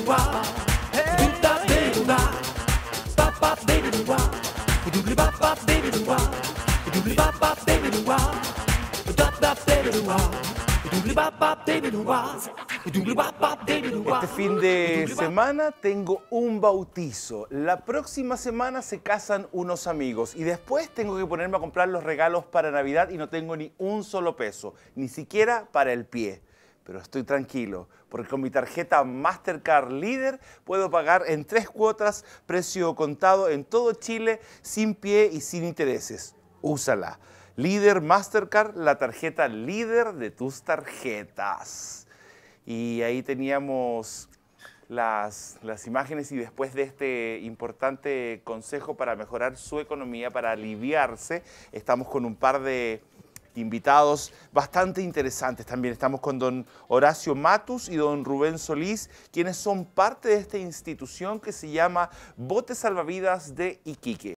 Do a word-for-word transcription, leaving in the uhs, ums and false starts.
Este fin de semana tengo un bautizo. La próxima semana se casan unos amigos y después tengo que ponerme a comprar los regalos para Navidad y no tengo ni un solo peso, ni siquiera para el pie. Pero estoy tranquilo, porque con mi tarjeta Mastercard Líder puedo pagar en tres cuotas, precio contado en todo Chile, sin pie y sin intereses. Úsala. Líder Mastercard, la tarjeta líder de tus tarjetas. Y ahí teníamos las, las imágenes y después de este importante consejo para mejorar su economía, para aliviarse, estamos con un par de invitados bastante interesantes también. Estamos con don Horacio Matus y don Rubén Solís, quienes son parte de esta institución que se llama Bote Salvavidas de Iquique.